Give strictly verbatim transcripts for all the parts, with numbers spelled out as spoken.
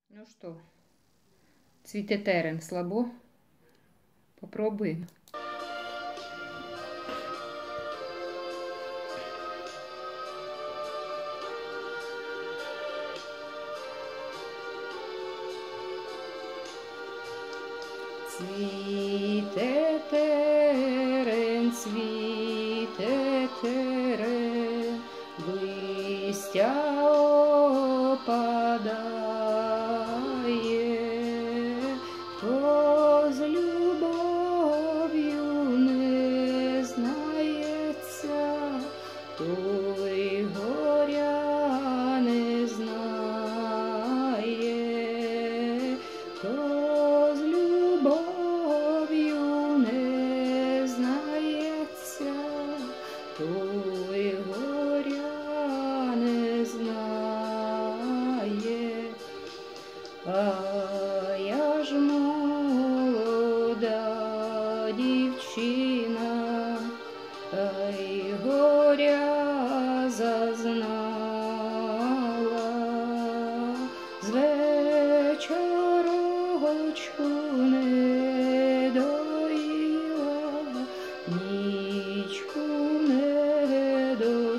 Ну что, цвіте терен слабо? Попробуємо. Цвіте терен, цвіте терен, листя опадає, хто з любов'ю не знається, той горя не знає, хто з любов'ю не знається, той горя не знає. А я ж молода дівчина, та й горя зазнала, з вечорочку не доїла, нічку не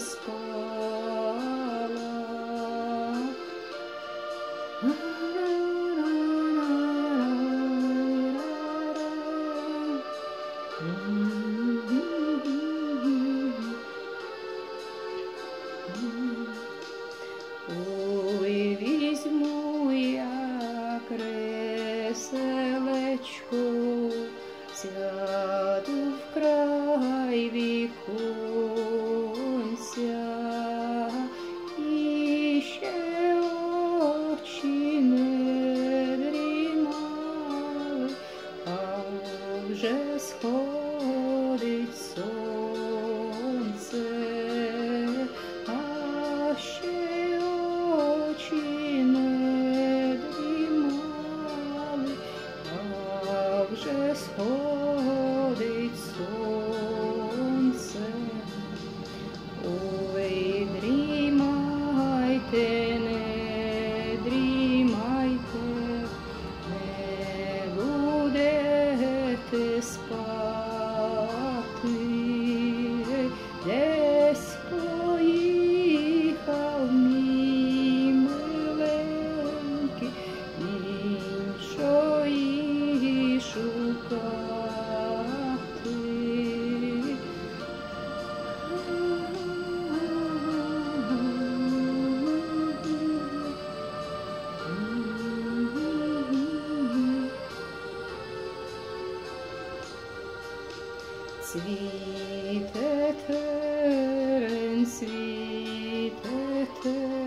доспала. Ой, візьму я креселечко, сяду вкрай віконця, і ще очі не дрімали, а вже сходить сонце, а ще очі не дрімали, а вже сходить сонце. Ой, дрімайте, не дрімайте, не будете спати, десь поїхав мій миленький, іншої шукати. Цвіте терен, цвіте терен.